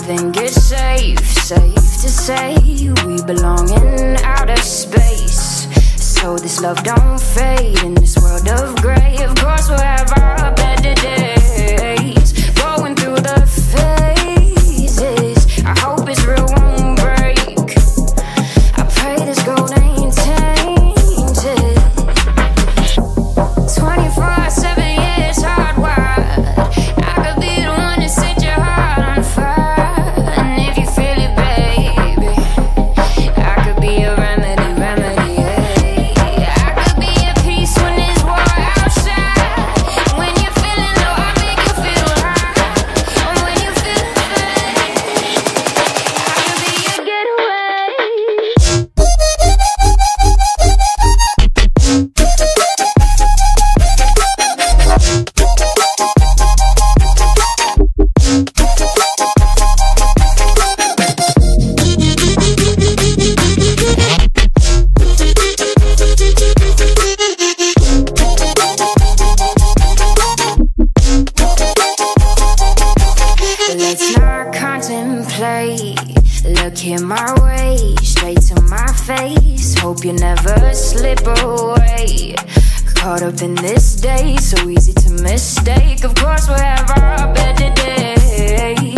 think it's safe to say we belong in outer space. So this love don't fade in this world of gray. Of course we'll have our better days, going through the phases. I hope it's real, won't break. I pray this gold ain't tainted. 24/7, yeah, it's hardwired. I could be the one to set your heart on fire. And if you feel it, baby, I could be a remedy, yeah. I could be a peace when there's war outside. When you're feeling low, I make you feel high. And when you feel afraid, I could be your getaway. Let's not contemplate. Look here my way, straight to my face. Hope you never slip away. Caught up in this day, so easy to mistake. Of course we'll have our better days.